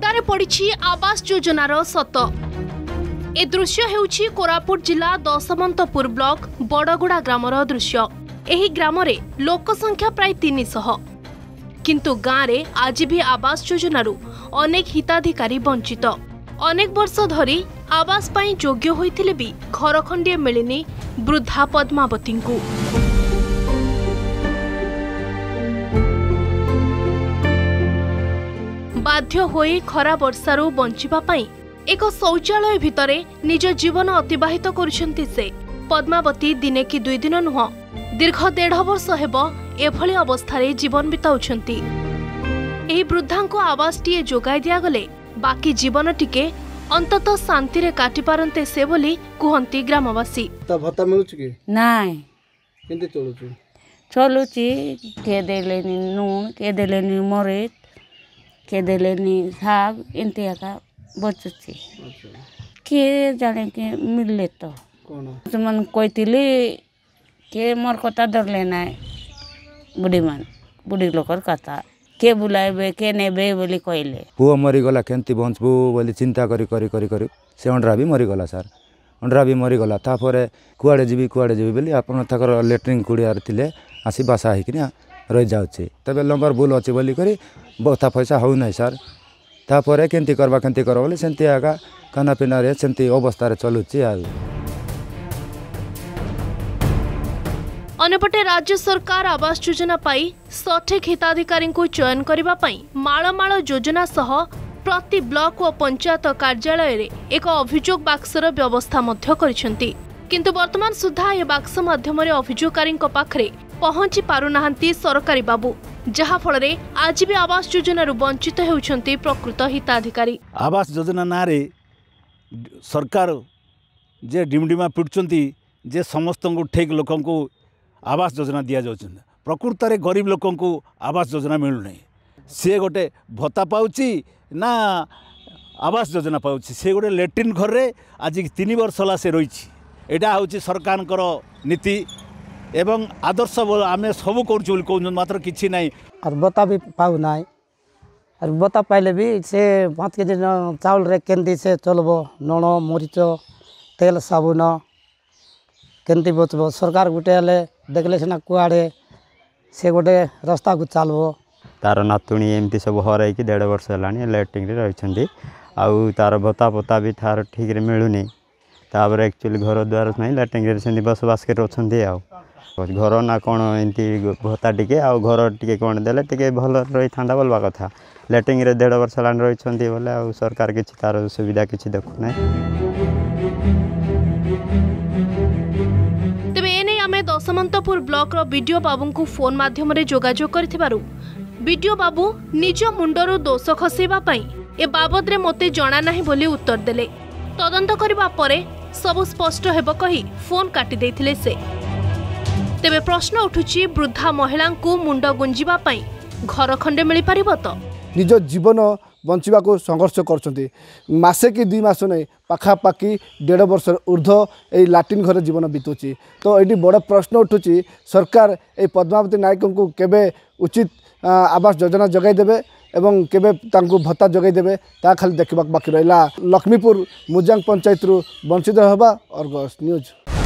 पदारे पड़ी आवास योजनार सत। ए दृश्य हेउछि कोरापुट जिला दशमंतपुर ब्लॉक बड़गुड़ा ग्रामर दृश्य। एही ग्राम रे लोक संख्या प्राय 300 किंतु गाँव रे आज भी आवास योजनारू अनेक हिताधिकारी वंचित। अनेक वर्ष धरी आवास पाई योग्य होइथिले भी घर खंडिए मिलिनी वृद्धा पद्मावती को। बाध्य होई खरा वर्षारू बंचिबा पाई एक शौचालय भितरे निज जीवन अतिबाहित करुछंती से। पद्मावती दिने कि 2 दिन नुह दीर्घ 1.5 वर्ष हेबो एभली अवस्थारे जीवन बिताउछंती। एही वृद्धांको आवास टिए जोगाई दिया गले बाकी जीवन टिके अंततः शांति रे काटि पारंते से बोली कुहंती ग्रामवासी। त भत्ता मिलुछ कि नाही केंते चलुछ चलुची के देलेनी नून के देलेनी मरीच के देलेनी साग एंते का बचुची के जाने के मिलले तो कोन तुमन कोइतिली के मोर कथा डरले नाय बुढ़ी लोकर कथा के बुलाइबे के नेबे बोली कहले। पुओ मरीगला केंती बंचबू बोली चिंता करी करी करी करी से अंडरा भी मरीगला सार अंडरा भी मरीगला। तापर कुआड़े जीवी बोली आपन ताकर लेट्रिन कुड़ियार थिले आसी बासा हिकि रही जाउछे तबे लंबर बुल अछि बोली करी बता पैसा हो नै सार। तापर केंती करबा बोली सेंती आगा खाना पीना रे सेंती अवस्था रे चलुछि। आ अन्यपटे राज्य सरकार आवास योजना पाई सठिक हिताधिकारी को चयन करबा पाई माळमाळ योजना सह प्रति ब्लॉक और पंचायत कार्यालय रे एक अभियोग बाक्सर व्यवस्था मध्य करिसेंती। किंतु वर्तमान सुधा ए बाक्स माध्यम रे अभियोगकारी पाखरे पहुंची पारुनाहांती सरकारी बाबू, जहा फल रे आज भी आवास योजना रु वंचित हेउछंती प्रकृत हिताधिकारी। आवास योजना ना रे सरकार जे डिमडिमा पिटुचंती जे समस्त को ठीक लोक को आवास योजना दिया जाउछ। प्रकृत रे गरीब लोक को आवास योजना मिलु नै। से गोटे भत्ता पाउची ना आवास योजना पाउची। से गोटे लेट्रिन घर रे आज 3 वर्ष होला से रहिछि। एटा होछि सरकार नीति एवं आदर्श आमे सब कर मात्र किसी ना और बता भी पाऊ ना और बता पाइले भी से 5 केजी चाउल रे केंदी से चलबो नण मरीच तेल साबुन केंदी बचबो। सरकार गुटे हेले देखले सिना कुआड़े से गोटे रास्ता को चलबो। तार नातुणी एमती सब हराई कि 1.5 वर्ष है लैट्रिन रही आउ तार भत्ता पता भी तार ठीक रे मिलूनी। तापर एक्चुअली घर द्वार नहीं लैट्रिन से बसबास कर घर ना कौन एमती भत्ता टिके आ घर टिके कौन देले टिके भल रही था बोलवा कथा। लैट्रिन 1.5 वर्ष रही बोले आ सरकार किसी तार सुविधा किसी देखु ना। तेबे एने आमे दशमंतपुर ब्लॉक रो वीडियो बाबू को फोन माध्यम रे जोगाजोग करथिबारु वीडियो बाबू निज मुंडरू दोष खसेबा पई ए बाबद रे मते जणा नाही बोली उत्तर देले। तदंत करबा परे सब स्पष्ट हेबो कही फोन काटी देथिले से। तेबे प्रश्न उठुची वृद्धा महिला को मुंड गुंजिबा पई घर खंडे मिली परिबो तो निज जीवन बंचिबा को संघर्ष करछंती। मासे कि 2 मास नै पाखापाखि 1.5 वर्ष ऊर्ध्व ए लाट्रिन घर जीवन बीतुची। तो एटी बड़ प्रश्न उठुची सरकार ए पद्मावती नायक को केबे उचित आवास योजना जगाई देबे एवं केबे तांको भत्ता जगाई देबे ता खाली देखबा बाकी रहिला। लक्ष्मीपुर मुजांग पंचायत रु वंचित हबा अर्गस न्यूज।